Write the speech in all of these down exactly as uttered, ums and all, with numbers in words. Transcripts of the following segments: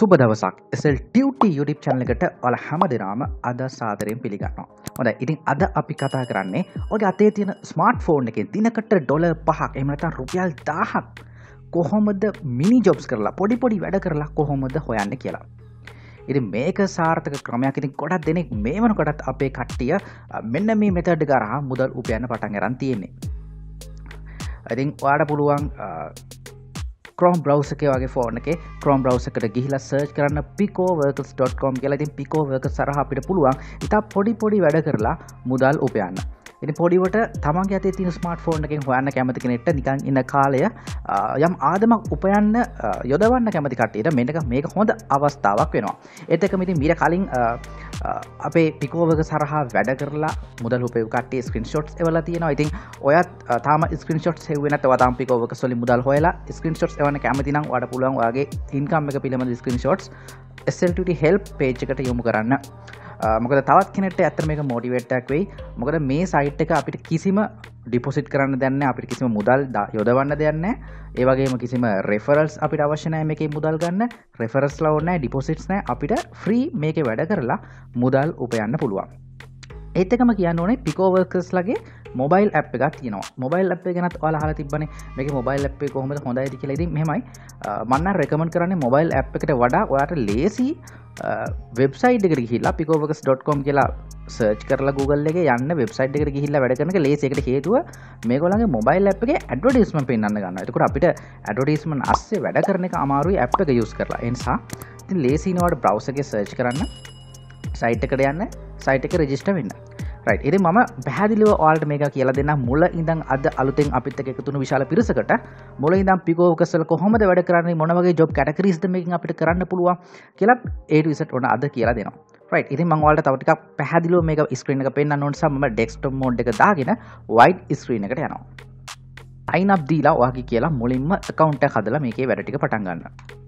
සුබ දවසක් S L Tuty YouTube channel එකට ඔයාලා හැමදෙනාම අද සාදරයෙන් පිළිගන්නවා. හොඳයි. ඉතින් අද අපි කතා කරන්නේ ඔයාගේ අතේ තියෙන ස්මාර්ට්ෆෝන් එකේ දිනකට ඩොලර් පහක් එහෙම නැත්නම් රුපියල් දහයක් කොහොමද මිනි ජොබ්ස් කරලා පොඩි පොඩි වැඩ කරලා කොහොමද හොයන්නේ කියලා. ඉතින් මේක සාර්ථක ක්‍රමයක්. ඉතින් ගොඩක් දෙනෙක් මේ වෙනකොටත් අපේ කට්ටිය මෙන්න මේ මෙතඩ් එක හරහා මුදල් උපයන්න පටන් ගන්න තියෙන්නේ. ඉතින් ඔයාලට පුළුවන් Chrome browser එකේ වගේ ෆෝන් එකේ Chrome browser එකට ගිහිලා search කරන්න picoworkers dot com කියලා. ඉතින් picoworkers හරහා අපිට පුළුවන් ඉතා පොඩි පොඩි වැඩ කරලා මුදල් උපයන්න. ඉතින් පොඩිවට තමන්ගේ අතේ තියෙන ස්මාර්ට්ෆෝන් එකෙන් හොයන්න කැමති කෙනෙක්ට නිකන් ඉන්න කාලය යම් ආදමක් උපයන්න යොදවන්න කැමති කට්ටියට මේක මේක හොඳ අවස්ථාවක් වෙනවා. ඒත් එක්කම ඉතින් මීට කලින් අපේ picoworkers හරහා වැඩ කරලා මුදල් උපයපු කට්ටිය ස්ක්‍රීන්ෂොට්ස් එවලා තියෙනවා. ඉතින් ඔයත් තාම ස්ක්‍රීන්ෂොට්ස් හෙව්වේ නැත්නම් ඔයා තාම picoworkers වලින් මුදල් හොයලා ස්ක්‍රීන්ෂොට්ස් එවන්න කැමති නම් ඔයාලට පුළුවන් ඔයාගේ ඉන්කම් එක පිළිබඳ screenshots S L Tuty help page එකට යොමු කරන්න. මොකද තවත් කෙනෙක්ට ඇත්තට මේක මොටිවේට් එකක් වෙයි. මොකද මේ සයිට් එක අපිට කිසිම ඩිපොසිට් කරන්න දෙයක් නැහැ. අපිට කිසිම මුදල් යොදවන්න දෙයක් නැහැ. ඒ වගේම කිසිම රෙෆරල්ස් අපිට අවශ්‍ය නැහැ මේකේ මුදල් ගන්න. රෙෆරල්ස් ලා ඕනේ නැහැ, ඩිපොසිට්ස් නැහැ. අපිට ෆ්‍රී මේකේ වැඩ කරලා මුදල් උපයන්න පුළුවන්. ඒත් එකම කියන්න ඕනේ picoworkers ලගේ මොබයිල් ඇප් එකක් තියෙනවා. මොබයිල් ඇප් එක ගැනත් ඔයාලා අහලා තිබ්බනේ. මේකේ මොබයිල් ඇප් එක කොහොමද හොඳයිද කියලා. ඉතින් මෙහෙමයි මම නම් රෙකමන්ඩ් කරන්නේ මොබයිල් ඇප් එකට වඩා ඔයාට ලේසි වෙබ්සයිට් එකට ගිහිල්ලා picoworkers dot com කියලා සර්ච් කරලා Google එකේ යන්න වෙබ්සයිට් එකට ගිහිල්ලා වැඩ කරන එක ලේසි. ඒකට හේතුව මේගොල්ලන්ගේ මොබයිල් ඇප් එකේ ඇඩ්වර්ටයිස්මන්ට් පෙන්වන්න ගන්නවා. ඒකට අපිට ඇඩ්වර්ටයිස්මන්ට් ඇස්සේ වැඩ කරන එක අමාරුයි ඇප් එක යූස් කරලා. ඒ නිසා ඉතින් ලේසි නෝඩ බ්‍රවුසර් එකේ සර්ච් කරන්න සයිට් එකට යන්න සයිට් එකේ රෙජිස්ටර් වෙන්න. රයිට්. ඉතින් මම පැහැදිලිව ඔයාලට මේක කියලා දෙන්නම් මුල ඉඳන් අද අලුතෙන් අපිත් එක්ක එකතු වුණු විශාල පිරිසකට මුල ඉඳන් picoworkers වල කොහොමද වැඩ කරන්නේ, මොන වගේ job categories ද මේකෙන් අපිට කරන්න පුළුවන් කියලා A to Z ඔන්න අද කියලා දෙනවා. රයිට්. ඉතින් මම ඔයාලට තව ටිකක් පැහැදිලිව මේක ස්ක්‍රීන් එක පෙන්නන්න ඕන නිසා මම desktop mode එක දාගෙන white screen එකට යනවා. sign up දීලා ඔයාගේ කියලා මුලින්ම account එක හදලා මේකේ වැඩ ටික පටන් ගන්න.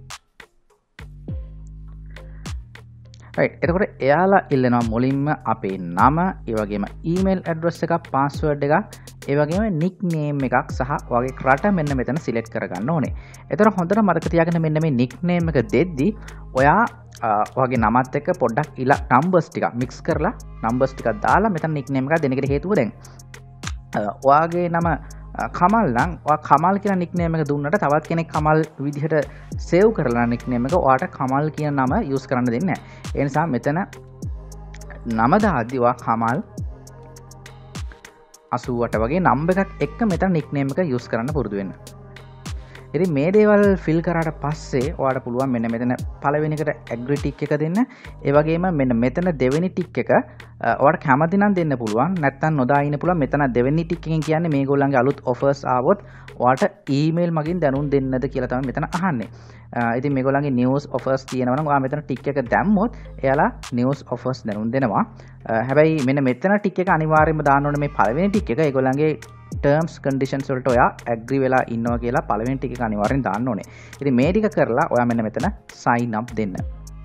රයිට්. එතකොට එයාලා ඉල්ලනවා මුලින්ම අපේ නම, ඒ වගේම ඊමේල් ඇඩ්‍රස් එකක්, පාස්වර්ඩ් එකක්, ඒ වගේම නික්නේම් එකක් සහ ඔයාගේ රට මෙන්න මෙතන සිලෙක්ට් කරගන්න ඕනේ. එතකොට හොඳට මතක තියාගන්න මෙන්න මේ නික්නේම් එක දෙද්දි ඔයා ඔයාගේ නමත් එක්ක පොඩ්ඩක් ඉලා නම්බර්ස් ටික මික්ස් කරලා නම්බර්ස් ටිකක් දාලා මෙතන නික්නේම් එකක් දෙන එකට හේතුව දැන් ඔයාගේ නම කමල් නම් ඔයා කමල් කියන නික්නේම් එක දුන්නට තවත් කෙනෙක් කමල් විදිහට සේව් කරලා නික්නේම් එක ඔයාට කමල් කියන නම යූස් කරන්න දෙන්නේ නැහැ. ඒ නිසා මෙතන නම දාද්දි ඔයා කමල් අසූ අට වගේ නම්බර් එකක් එක්ක මෙතන නික්නේම් එක යූස් කරන්න පුරුදු වෙන්න. ඉතින් මේ දේවල් ෆිල් කරාට පස්සේ ඔයාලට පුළුවන් මෙන්න මෙතන පළවෙනි එකට ඇග්‍රී ටික් එක දෙන්න. ඒ වගේම මෙන්න මෙතන දෙවෙනි ටික් එක ඔයාලට කැමති නම් දෙන්න පුළුවන්. නැත්නම් නොදා ඉන්න පුළුවන්. මෙතන දෙවෙනි ටික් එකෙන් කියන්නේ මේගොල්ලන්ගේ අලුත් ඔෆර්ස් ආවොත් ඔයාලට ඊමේල් මගින් දැනුම් දෙන්නද කියලා තමයි මෙතන අහන්නේ. ඉතින් මේගොල්ලන්ගේ නිවුස් ඔෆර්ස් තියෙනවා නම් ඔයා මෙතන ටික් එක දැම්මොත් එයාලා නිවුස් ඔෆර්ස් දැනුම් දෙනවා. හැබැයි මෙන්න මෙතන ටික් එක අනිවාර්යයෙන්ම දාන්න ඕනේ මේ පළවෙනි ටික් එක. ඒගොල්ලන්ගේ terms conditions වලට ඔයා agree වෙලා ඉන්නවා කියලා පළවෙනි ටික එක අනිවාර්යෙන් දාන්න ඕනේ. ඉතින් මේ ටික කරලා ඔයා මෙන්න මෙතන sign up දෙන්න.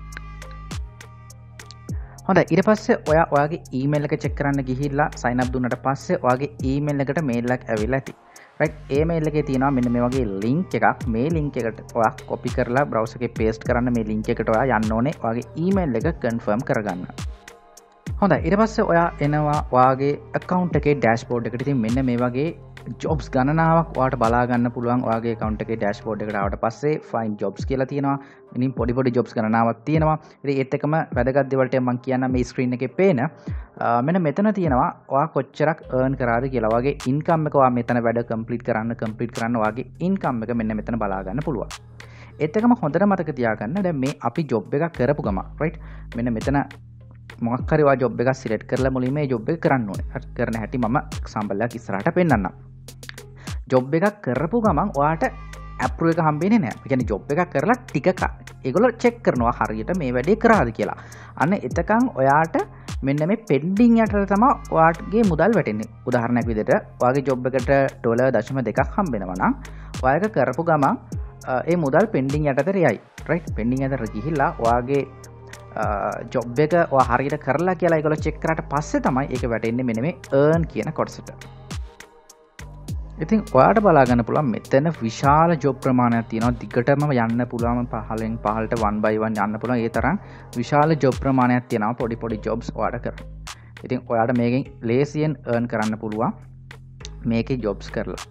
හොඳයි. ඊට පස්සේ ඔයා ඔයාගේ email එක check කරන්න ගිහිල්ලා sign up දුන්නාට පස්සේ ඔයාගේ email එකට mail එකක් ඇවිල්ලා ඇති. right. ඒ mail එකේ තියෙනවා මෙන්න මේ වගේ link එකක්. මේ link එකට ඔයා copy කරලා browser එකේ paste කරන්න මේ link එකට ඔයා යන්න ඕනේ ඔයාගේ email එක confirm කරගන්න. හොඳයි. ඊට පස්සේ ඔයා එනවා ඔයාගේ account එකේ dashboard එකට. ඉතින් මෙන්න මේ වගේ jobs ගණනාවක් ඔයාට බලා ගන්න පුළුවන්. ඔයාගේ account එකේ dashboard එකට ආවට පස්සේ find jobs කියලා තියෙනවා. ඉතින් පොඩි පොඩි jobs ගණනාවක් තියෙනවා. ඉතින් ඒත් එකම වැදගත් දේවල් ටික මම කියන්නම් මේ screen එකේ පේන. මෙන්න මෙතන තියෙනවා ඔයා කොච්චරක් earn කරාද කියලා. ඔයාගේ income එක ඔයා මෙතන වැඩ complete කරන්න complete කරන්න ඔයාගේ income එක මෙන්න මෙතන බලා ගන්න පුළුවන්. ඒත් එකම හොඳට මතක තියාගන්න දැන් මේ අපි job එකක් කරපු ගම right. මෙන්න මෙතන මොකක් හරි ඔයා ජොබ් එකක් සිලෙක්ට් කරලා මුලින්ම මේ ජොබ් එක කරන්න ඕනේ. කරන හැටි මම එක්සැම්පල් එකක් ඉස්සරහට පෙන්නන්නම්. ජොබ් එකක් කරපු ගමන් ඔයාට අප්‍රූව් එක හම්බෙන්නේ නැහැ. ඒ කියන්නේ ජොබ් එකක් කරලා ටිකක් ඒගොල්ලෝ චෙක් කරනවා හරියට මේ වැඩේ කරාද කියලා. අන්න එතකන් ඔයාට මෙන්න මේ පෙන්ඩින් යටට තමයි ඔයාගේ මුදල් වැටෙන්නේ. උදාහරණයක් විදිහට ඔයාගේ ජොබ් එකට ඩොලර් දශම දෙකක් හම්බෙනවා නම් ඔයා එක කරපු ගමන් ඒ මුදල් පෙන්ඩින් යටතට යයි. රයිට්. පෙන්ඩින් යටතට ගිහිල්ලා ඔයාගේ ජොබ් එක ඔයා හරියට කරලා කියලා ඒගොල්ලෝ චෙක් කරාට පස්සේ තමයි ඒක වැටෙන්නේ මෙන්න මේ earn කියන කොටසට. ඉතින් ඔයාට බලා ගන්න පුළුවන් මෙතන විශාල ජොබ් ප්‍රමාණයක් තියෙනවා. දිගටම යන්න පුළුවන් පහලෙන් පහලට one by one යන්න පුළුවන්. ඒ තරම් විශාල ජොබ් ප්‍රමාණයක් තියෙනවා පොඩි පොඩි ජොබ්ස් ඔයාට කරන්න. ඉතින් ඔයාට මේකෙන් ලේසියෙන් earn කරන්න පුළුවන් මේකේ ජොබ්ස් කරලා.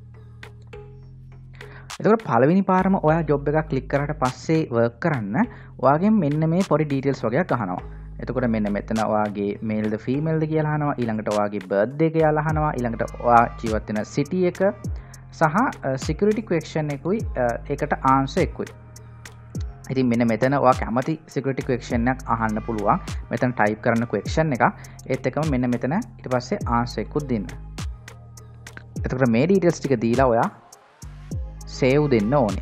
එතකොට පළවෙනි පාරම ඔයා ජොබ් එකක් ක්ලික් කරාට පස්සේ වර්ක් කරන්න ඔයාගෙන් මෙන්න මේ පොඩි ඩීටේල්ස් වගේක් අහනවා. එතකොට මෙන්න මෙතන ඔයාගේ මේල්ද ෆීමේල්ද කියලා අහනවා. ඊළඟට ඔයාගේ බර්ත්ඩේ කියලා අහනවා. ඊළඟට ඔයා ජීවත් වෙන සිටි එක සහ සිකියුරිටි ක්වෙස්චන් එකකුයි ඒකට ආන්සර් එකකුයි. ඉතින් මෙන්න මෙතන ඔයා කැමති සිකියුරිටි ක්වෙස්චන් එකක් අහන්න පුළුවන්. මෙතන ටයිප් කරන ක්වෙස්චන් එක. ඒත් එකම මෙන්න මෙතන ඊට පස්සේ ආන්සර් එකකුත් දෙන්න. එතකොට මේ ඩීටේල්ස් ටික දීලා ඔයා සේව් දෙන්න ඕනේ.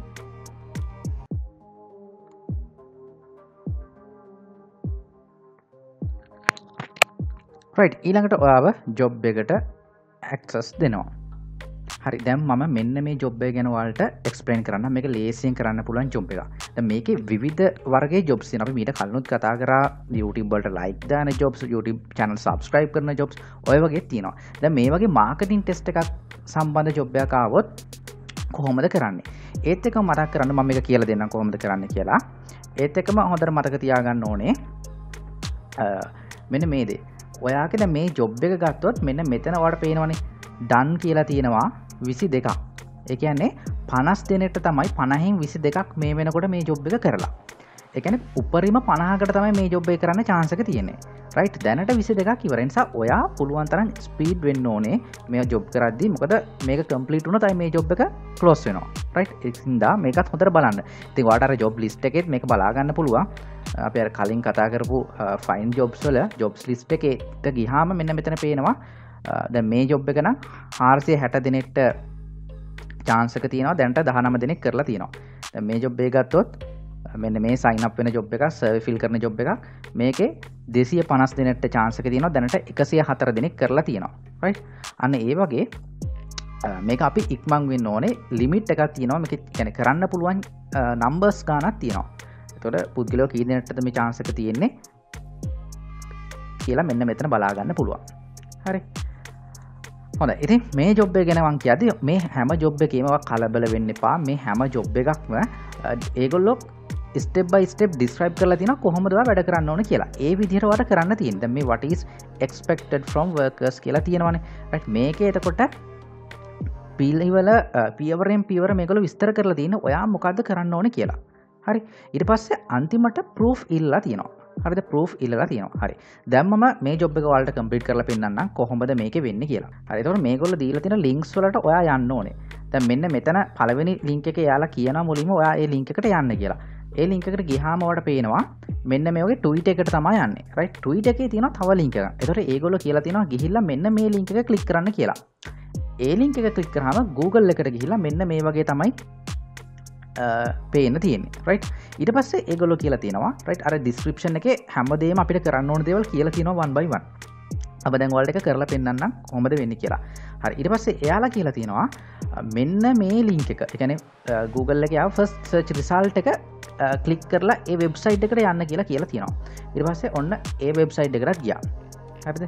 right ඊළඟට ඔයාව ජොබ් එකට ඇක්සස් දෙනවා. හරි දැන් මම මෙන්න මේ ජොබ් එක ගැන ඔයාලට එක්ස්ප්ලেইন කරන්න. මේක ලේසියෙන් කරන්න පුළුවන් ජොබ් එකක්. දැන් මේකේ විවිධ වර්ගයේ ජොබ්ස් තියෙනවා. අපි මීට කලිනුත් කතා කරා YouTube වලට ලයික් දාන ජොබ්ස්, YouTube channel subscribe කරන ජොබ්ස් ඔය වගේ තියෙනවා. දැන් මේ වගේ මාකටිං ටෙස්ට් එකක් සම්බන්ධ ජොබ් එකක් ආවොත් කොහොමද කරන්නේ? ඒත් එකම මතක් කරන්න මම මේක කියලා දෙන්නම් කොහොමද කරන්නේ කියලා. ඒත් එකම හොඳට මතක තියාගන්න ඕනේ මෙන්න මේ දේ. ඔයාගේ දැන් මේ ජොබ් එක ගත්තොත් මෙන්න මෙතන ඔයාලට පේනවනේ done කියලා තියෙනවා විසි දෙකක්. ඒ කියන්නේ පනස් දෙනෙක්ට තමයි පනහෙන් විසි දෙකක් මේ වෙනකොට මේ ජොබ් එක කරලා. ඒ කියන්නේ උපරිම පනහකට තමයි මේ ජොබ් එක කරන්න chance එක තියෙන්නේ. right දැනට විසි දෙකක් ඉවර. ඒ නිසා ඔයා පුළුවන් තරම් ස්පීඩ් වෙන්න ඕනේ මේ ජොබ් කරද්දී. මොකද මේක කම්ප්ලීට් වුණොත් මේ ජොබ් එක ක්ලෝස් වෙනවා. right ඒකින්ද මේකත් හොඳට බලන්න. ඉතින් ඔයාලට අර ජොබ් ලිස්ට් එකෙත් මේක බලා ගන්න පුළුවන්. අපි අර කලින් කතා කරපු ෆයින් ජොබ්ස් වල ජොබ්ස් ලිස්ට් එකට ගියාම මෙන්න මෙතන පේනවා දැන් මේ ජොබ් එක නම් හාරසිය හැට දිනෙකට chance එක තියෙනවා. දැනට දහනව දිනක් කරලා තියෙනවා. දැන් මේ ජොබ් එක ගත්තොත් මෙන්න මේ sign up වෙන ජොබ් එකක්, survey fill කරන ජොබ් එකක්. මේකේ දෙසිය පනස් දිනකට chance එක තියෙනවා. දැනට එකසිය හතර දිනක් කරලා තියෙනවා. right අන්න ඒ වගේ මේක අපි ඉක්මන් වෙන්න ඕනේ. ලිමිට් එකක් තියෙනවා. මේක කියන්නේ කරන්න පුළුවන් numbers ගානක් තියෙනවා. එතකොට පුද්ගලයෝ කී දෙනෙක්ටද මේ chance එක තියෙන්නේ කියලා මෙන්න මෙතන බලා ගන්න පුළුවන්. හරි. හොඳයි. ඉතින් මේ ජොබ් එක ගැන මම කියද්දි මේ හැම ජොබ් එකේම කලබල වෙන්න එපා. මේ හැම ජොබ් එකක්ම ඒගොල්ලෝ step by step describe කරලා තියෙනවා කොහොමද ඔයා වැඩ කරන්න ඕන කියලා. ඒ විදිහට ඔයාලට කරන්න තියෙන්නේ. දැන් මේ what is expected from workers කියලා තියෙනවානේ. right මේකේ එතකොට පිළිවෙල පියවරෙන් පියවර මේගොල්ලෝ විස්තර කරලා තියෙන ඔයා මොකද්ද කරන්න ඕනේ කියලා. හරි. ඊට පස්සේ අන්තිමට proof ඉල්ලලා තියෙනවා. හරිද? proof ඉල්ලලා තියෙනවා. හරි. දැන් මම මේ job එක ඔයාලට complete කරලා පෙන්නන්නම් කොහොමද මේකේ වෙන්නේ කියලා. හරි. ඒතකොට මේගොල්ලෝ දීලා තියෙන links වලට ඔයා යන්න ඕනේ. දැන් මෙන්න මෙතන පළවෙනි link එකේ යාලා කියනවා මුලින්ම ඔයා ඒ link එකට යන්න කියලා. ඒ link එකට ගියාම ඔයාලට පේනවා මෙන්න මේ වගේ tweet එකකට තමයි යන්නේ. right? tweet එකේ තියෙනවා තව link එකක්. ඒතකොට ඒගොල්ලෝ කියලා තියෙනවා ගිහිල්ලා මෙන්න මේ link එක click කරන්න කියලා. ඒ link එක click කරාම Google එකට ගිහිල්ලා මෙන්න මේ වගේ තමයි පේන්න තියෙන්නේ. right ඊට පස්සේ ඒගොල්ලෝ කියලා තියෙනවා right අර description එකේ හැමදේම අපිට කරන්න ඕන දේවල් කියලා තියෙනවා one by one. අප දැන් ඔයාලට එක කරලා පෙන්නන්නම් කොහොමද වෙන්නේ කියලා. හරි. ඊට පස්සේ එයාලා කියලා තියෙනවා මෙන්න මේ link එක. ඒ කියන්නේ Google එකේ ආව first search result එක click කරලා ඒ website එකට යන්න කියලා කියලා තියෙනවා. ඊට පස්සේ ඔන්න ඒ website එකකට ගියා. හරිද?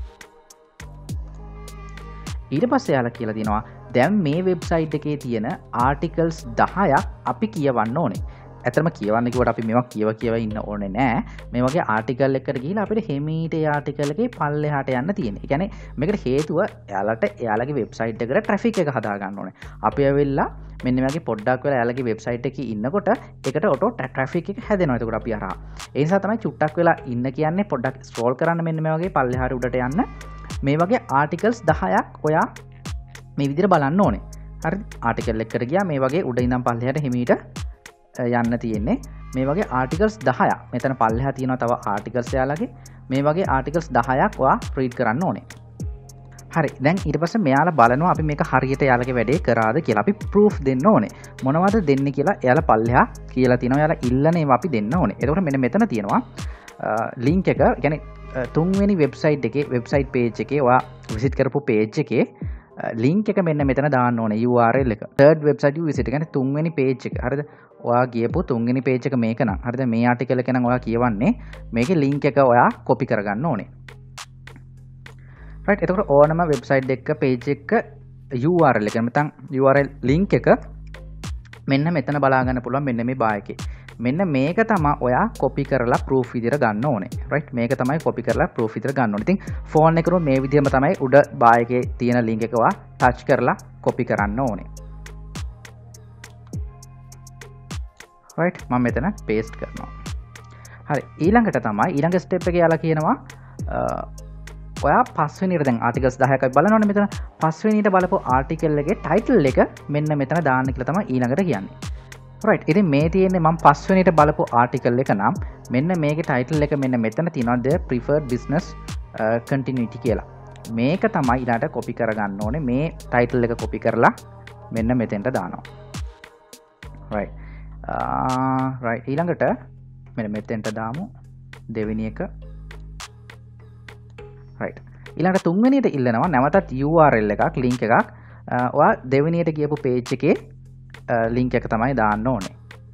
ඊට පස්සේ එයාලා කියලා තියෙනවා දැන් මේ වෙබ්සයිට් එකේ තියෙන ආටිකල්ස් දහයක් අපි කියවන්න ඕනේ. ඇත්තටම කියවන්න කිව්වට අපි මේවා කියව කියව ඉන්න ඕනේ නෑ. මේ වගේ ආටිකල් එකකට ගිහිල්ලා අපිට හිමීට ඒ ආටිකල් එකේ පල්ලෙහාට යන්න තියෙන්නේ. ඒ කියන්නේ මේකට හේතුව එයාලට එයාලගේ වෙබ්සයිට් එකට ට්‍රැෆික් එක හදා ගන්න ඕනේ. අපි ඇවිල්ලා මෙන්න මේ වගේ පොඩ්ඩක් වෙලා එයාලගේ වෙබ්සයිට් එකේ ඉන්නකොට ඒකට ඔටෝ ට්‍රැෆික් එක හැදෙනවා. ඒකට අපි අරහා. ඒ නිසා තමයි චුට්ටක් වෙලා ඉන්න කියන්නේ පොඩ්ඩක් ස්ක්‍රෝල් කරන්න මෙන්න මේ වගේ පල්ලෙහාට උඩට යන්න. මේ වගේ ආටිකල්ස් දහයක් ඔයා මේ විදිහට බලන්න ඕනේ. හරි. ආටිකල් එකකට ගියා මේ වගේ උඩ ඉඳන් පල්ලෙහාට හිමීට යන්න තියෙන්නේ. මේ වගේ ආටිකල්ස් දහයක්. මෙතන පල්ලෙහා තියෙනවා තව ආටිකල්ස් යාලගේ. මේ වගේ ආටිකල්ස් දහයක් ඔයා රීඩ් කරන්න ඕනේ. හරි. දැන් ඊට පස්සේ මෙයාලා බලනවා අපි මේක හරියට යාලගේ වැඩේ කරාද කියලා. අපි ප්‍රූෆ් දෙන්න ඕනේ. මොනවද දෙන්නේ කියලා එයාලා පල්ලෙහා කියලා තියෙනවා. එයාලා ඉල්ලන ඒවා අපි දෙන්න ඕනේ. එතකොට මෙන්න මෙතන තියෙනවා ලින්ක් එක. يعني තුන්වෙනි වෙබ්සයිට් එකේ වෙබ්සයිට් page එකේ ඔයා විසිට් කරපු page එකේ ලින්ක් එක මෙන්න මෙතන දාන්න ඕනේ U R L එක. third website you visit. කියන්නේ තුන්වෙනි page එක. හරිද? ඔයා ගියපු තුන්වෙනි page එක මේක නම්. හරිද? මේ article එක නම් ඔයා කියවන්නේ මේකේ link එක ඔයා copy කරගන්න ඕනේ. right. එතකොට ඕනම website එක page එක U R L එක නැත්නම් U R L link එක මෙන්න මෙතන බලා ගන්න පුළුවන් මෙන්න මේ බා එකේ. මෙන්න මේක තමයි ඔයා copy කරලා proof විදියට ගන්න ඕනේ. right මේක තමයි copy කරලා proof විදියට ගන්න ඕනේ. ඉතින් phone එකේ මේ විදියම තමයි උඩ බා එකේ තියෙන link එක ඔයා touch කරලා copy කරන්න ඕනේ. right මම මෙතන paste කරනවා. හරි ඊළඟට තමයි ඊළඟ step එකේ යාලා කියනවා ඔයා පස්වෙනියට දැන් ආටිකල්ස් දහයක් අපි බලනවනේ මෙතන පස්වෙනියට බලපුව ආටිකල් එකේ ටයිටල් එක මෙන්න මෙතන දාන්න කියලා තමයි ඊළඟට කියන්නේ. right ඉතින් මේ තියෙන්නේ මම පස්වෙනියට බලපු ආටිකල් එක නම් මෙන්න මේකේ ටයිටල් එක මෙන්න මෙතන තියෙනවා the preferred business uh, continuity කියලා. මේක තමයි ඊළඟට copy කරගන්න ඕනේ. මේ ටයිටල් එක copy කරලා මෙන්න මෙතෙන්ට දානවා. right uh, right ඊළඟට මෙන්න මෙතෙන්ට දාමු දෙවෙනි එක. right ඊළඟට තුන්වෙනියට ඉල්ලනවා නැවතත් U R L එකක් link එකක් ඔයා දෙවෙනියට ගියපු page එකේ link එක තමයි දාන්න ඕනේ.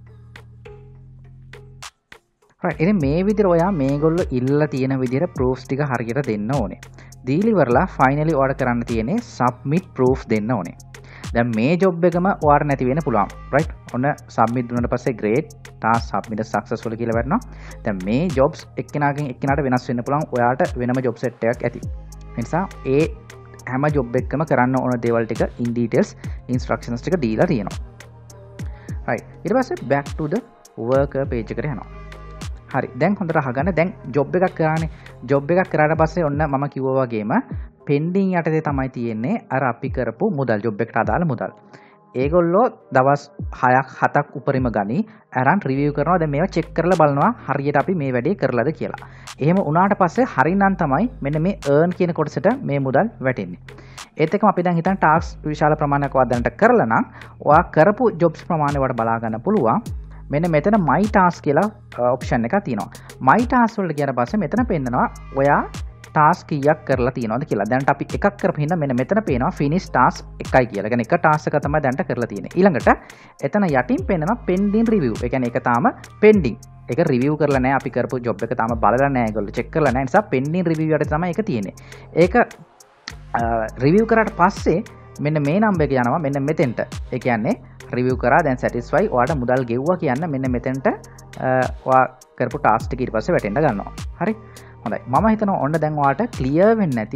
right ඉතින් මේ විදිහට ඔයා මේගොල්ලෝ ඉල්ලලා තියෙන විදිහට proofs ටික හරියට දෙන්න ඕනේ. දීලි වරලා finally order කරන්න තියෙන්නේ submit proof දෙන්න ඕනේ. දැන් මේ job එකම ඔයාට නැති වෙන්න පුළුවන්. right ඔන්න submit දුන්නාට පස්සේ great task submitted successful කියලා වරනවා. දැන් මේ jobs එක්කෙනාගෙන් එක්කෙනාට වෙනස් වෙන්න පුළුවන්. ඔයාට වෙනම job set එකක් ඇති. ඒ නිසා ඒ හැම job එකකම කරන්න ඕන දේවල් ටික in details instructions ටික දීලා තියෙනවා. right ඊට පස්සේ back to the worker page එකට යනවා. හරි දැන් හොඳට අහගන්න දැන් job එකක් කරානේ job එකක් කරාට පස්සේ ඔන්න මම කිව්වා වගේම pending යටතේ තමයි තියෙන්නේ අර අපි කරපු මුදල් job එකට අදාළ මුදල්. ඒගොල්ලෝ දවස් හයක් හතක් උපරිම ගනි අරන් රිවිව් කරනවා. දැන් මේවා චෙක් කරලා බලනවා හරියට අපි මේ වැඩේ කරලාද කියලා. එහෙම වුණාට පස්සේ හරිනම් තමයි මෙන්න මේ earn කියන කොටසට මේ මුදල් වැටෙන්නේ. ඒත් එක්කම අපි දැන් හිතන්න ටාස්ක් විශාල ප්‍රමාණයක් වදන්නට කරලා නම් ඔයා කරපු ජොබ්ස් ප්‍රමාණය වට බලා ගන්න පුළුවන්. මෙන්න මෙතන my task කියලා ඔප්ෂන් එකක් තියෙනවා. my task වලට ගියාට පස්සේ මෙතන පෙන්නනවා ඔයා ටාස්ක් කීයක් කරලා තියෙනවද කියලා. දැන්ට අපි එකක් කරපු හින්දා මෙන්න මෙතන පේනවා finish task එකයි කියලා. ඒ කියන්නේ එක ටාස්ක් එක තමයි දැන්ට කරලා තියෙන්නේ. ඊළඟට එතන යටින් පෙන්නනවා pending review. ඒ කියන්නේ ඒක තාම pending. ඒක රිවිව් කරලා නැහැ. අපි කරපු ජොබ් එක තාම බලලා නැහැ. ඒගොල්ලෝ චෙක් කරලා නැහැ. නිසා pending review යට තමයි ඒක තියෙන්නේ. ඒක රිවිව් කරාට පස්සේ මෙන්න මේ නම්බර් එක යනවා මෙන්න මෙතෙන්ට. ඒ කියන්නේ රිවිව් කරා දැන් satisfy ඔයාට මුදල් ගෙව්වා කියන්න මෙන්න මෙතෙන්ට ඔයා කරපු ටාස්ක් ටික ඊට පස්සේ වැටෙන්න ගන්නවා. හරි. හොඳයි. මම හිතනවා ඔන්න දැන් ඔයාට ක්ලියර් වෙන්නේ නැති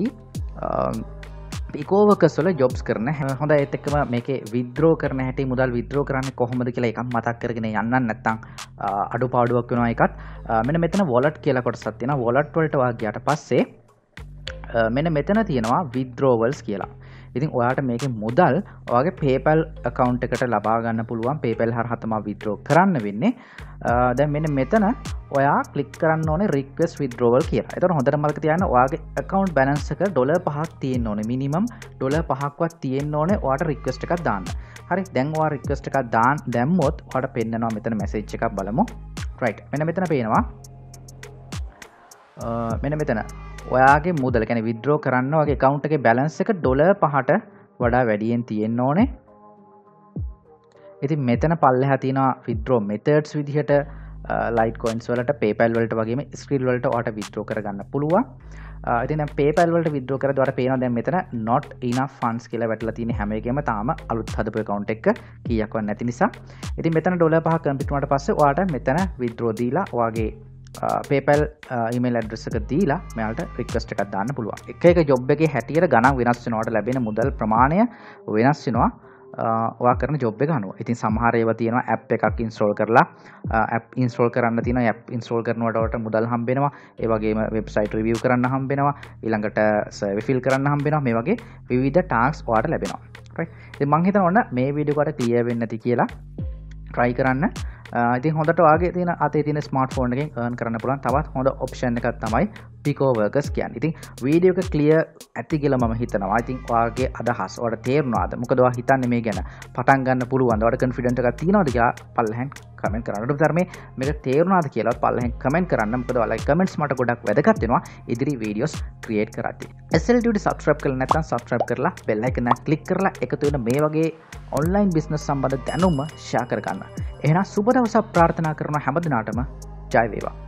picoworkers වල jobs කරන හොඳයි. ඒත් එක්කම මේකේ withdraw කරන හැටි මුදල් withdraw කරන්නේ කොහොමද කියලා එකක් මතක් කරගෙන යන්න නැත්නම් අඩුපාඩුවක් වෙනවා එකත්. මෙන්න මෙතන wallet කියලා කොටසක් තියෙනවා. wallet වලට ඔයා ගියාට පස්සේ මෙන්න මෙතන තියෙනවා withdrawals කියලා. ඉතින් ඔයාට මේකේ මුදල් ඔයාගේ PayPal account එකට ලබා ගන්න පුළුවන්. PayPal හරහා තමයි withdraw කරන්න වෙන්නේ. දැන් මෙන්න මෙතන ඔයා click කරන්න ඕනේ request withdrawal කියලා. එතකොට හොඳට මතක තියාගන්න ඔයාගේ account balance එක ඩොලර් පහක් තියෙන්න ඕනේ. minimum ඩොලර් පහක්වත් තියෙන්න ඕනේ ඔයාට request එකක් දාන්න. හරි. දැන් ඔයා request එකක් දාන්න දැම්මොත් ඔයාට පෙන්නනවා මෙතන message එකක් බලමු. right. මෙන්න මෙතන පේනවා. මෙන්න මෙතන ඔයාගේ මුදල කියන්නේ withdraw කරන්න ඔයාගේ account එකේ balance එක ඩොලර් පහට වඩා වැඩියෙන් තියෙන්න ඕනේ. ඉතින් මෙතන පල්ලෙහා තියෙනවා withdraw methods විදිහට Litecoins වලට PayPal වලට වගේම Skrill වලට ඔයාට withdraw කරගන්න පුළුවන්. ඉතින් දැන් PayPal වලට withdraw කරද්දී ඔයාට පේනවා දැන් මෙතන not enough funds කියලා වැටලා තියෙන හැම එකෙම තාම අලුත් හදපු account එක කීයක්වත් නැති නිසා. ඉතින් මෙතන ඩොලර් පහ කම්ප්ලීට් වුණාට පස්සේ ඔයාට මෙතන withdraw දීලා ඔයාගේ PayPal email address එක දීලා මෙයාලට request එකක් දාන්න පුළුවන්. එක එක job එකේ හැටියට ගණන් වෙනස් වෙනවා. ඔයාලට ලැබෙන මුදල් ප්‍රමාණය වෙනස් වෙනවා. ඔයා කරන job එක අනුව. ඉතින් සමහර ඒවා තියෙනවා app එකක් install කරලා app install කරන්න තියෙනවා. app install කරනකොට ඔයාලට මුදල් හම්බ වෙනවා. ඒ වගේම website review කරන්න හම්බ වෙනවා. ඊළඟට survey fill කරන්න හම්බ වෙනවා. මේ වගේ විවිධ tasks ඔයාලට ලැබෙනවා. right. ඉතින් මම හිතනවා ඔන්න මේ වීඩියෝ එකට clear වෙන්නේ නැති කියලා try කරන්න. ඉතින් හොඳට ඔයාගේ තියෙන අතේ තියෙන ස්මාර්ට්ෆෝන් එකෙන් earn කරන්න පුළුවන් තවත් හොඳ option එකක් තමයි picoworkers කියන්නේ. ඉතින් වීඩියෝ එක clear ඇති කියලා මම හිතනවා. ඉතින් ඔයාගේ අදහස් ඔයාලට තේරුණාද? මොකද ඔයා හිතන්නේ මේ ගැන පටන් ගන්න පුළුවන්ද? ඔයාලට confident එකක් තියෙනවද කියලා පල්ලෙහෙන් comment කරන්න. ඔයාලට ධර්මයේ මේක තේරුණාද කියලා පල්ලෙහෙන් comment කරන්න. මොකද ඔයාලගේ comments මට ගොඩක් වැදගත් වෙනවා ඉදිරි videos create කරද්දී. S L Tuty subscribe කරලා නැත්නම් subscribe කරලා bell icon එක click කරලා එකතු වෙන මේ වගේ online business සම්බන්ධ දැනුම share කර ගන්න. එහෙනම් සුබ දවසක් ප්‍රාර්ථනා කරන හැම දිනාටම ජය වේවා.